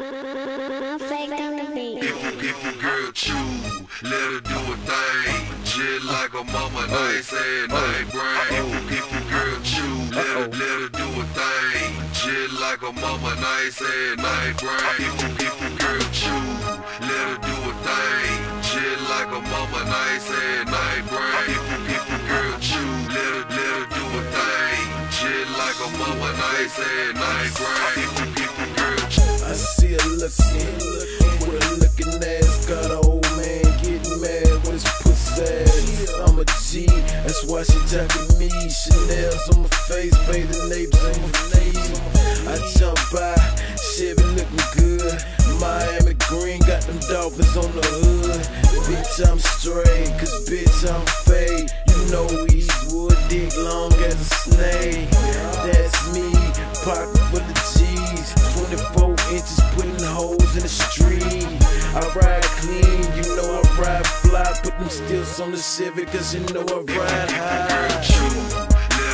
Fake on the beat. If your girl chew, let her do a thing. Just like a mama, nice ass, nice brain. If your girl chew, let her do a thing. Just like a mama, nice ass, nice brain. If your girl chew, let her do a thing. Just like a mama, nice ass, nice brain. If your girl chew, let her do a thing. Just like a mama, nice ass, nice brain. If your girl chew. I see her looking with a looking ass. Got an old man getting mad with his pussy ass. I'm a G, that's why she jacking me. Chanel's on my face, bathing neighbors on my knees. I jump by, Chevy looking good. Miami green, got them Dolphins on the hood. Bitch, I'm straight, cause bitch, I'm fake. You know Eastwood, dick long as a snake. That's me, pocket full of G's. 24 inches, putting holes in the street. I ride clean, you know I ride fly. Put them stills on the Chevy, cause you know I ride high.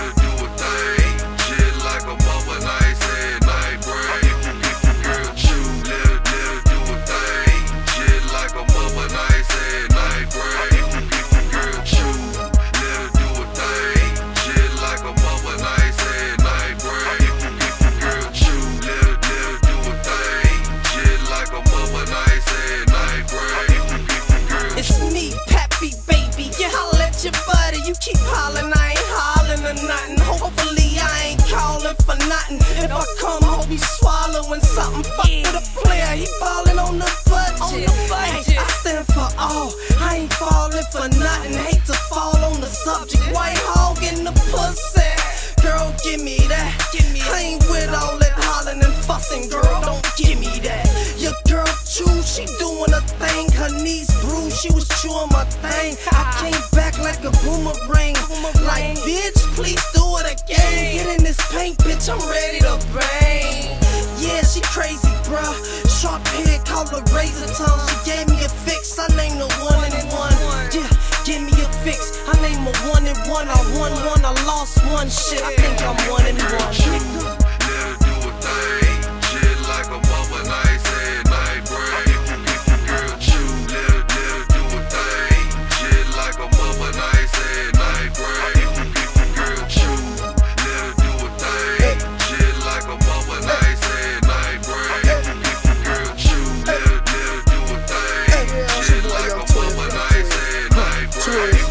Your buddy, you keep hollering, I ain't hollering or nothing. Hopefully I ain't calling for nothing. If I come home, he swallowing something. Fuck with a player, he falling on the budget. Hey, I stand for all, I ain't falling for nothing. Hate to fall on the subject, white hog in the pussy. Girl, give me that. I ain't with all that hollering and fussing, girl, don't give me that. Your girl chew, she doing a thing. Her knees bruised, she was chewing my thing. I came back like a boomerang. Like, bitch, please do it again. Get in this paint, bitch, I'm ready to bang. Yeah, she crazy, bruh. Sharp head, call her razor tongue. She gave me a fix, I named her 1 and 1. Yeah, give me a fix, I named her 1 and 1. I won one, I lost one. Shit, I think I'm 1 and 1. Let her do a thing, shit like a mama, nice and nice brain. If your girl chew, let her do a thing, shit like a mama, nice and nice brain. If your girl chew, let her do a thing, shit like a mama, nice and nice brain. If your girl chew, let her do a thing, shit like a mama, nice and nice brain.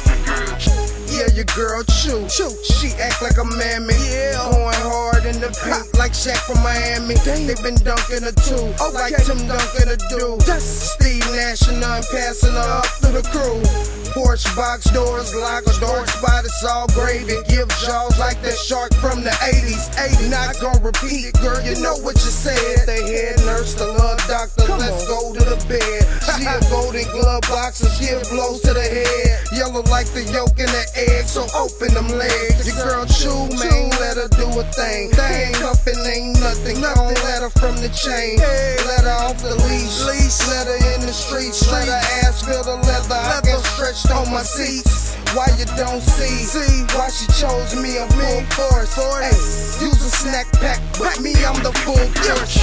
Yeah, your girl chew. She act like a mammy. Going hard in the paint like Shaq from Miami. They been dunking her too, like Tim Duncan to do. Steve Nash and I'm passing her up through the crew. Porch box doors locked, dark spot, it's all gravy. Give jaws like that shark from the 80s. Not gonna repeat it, girl, you know what you said. The head nurse, the love doctor, let's go to the bed. She a golden glove boxer, give blows to the head. Yellow like the yolk in the egg, so open them legs. Your girl chew, man, let her do a thing. Handcuffing ain't nothing, don't let her from the chain. Let her off the leash, let her in the streets. Let her ass feel the leather, I get stretched on my seats. Why you don't see why she chose me a full force? Hey, use a snack pack, but me I'm the full force.